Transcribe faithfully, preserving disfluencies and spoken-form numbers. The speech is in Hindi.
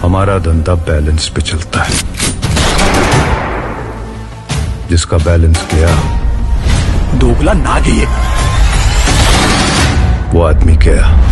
हमारा धंधा बैलेंस पे चलता है। जिसका बैलेंस गया दोगला नाग है ये। वो आदमी गया।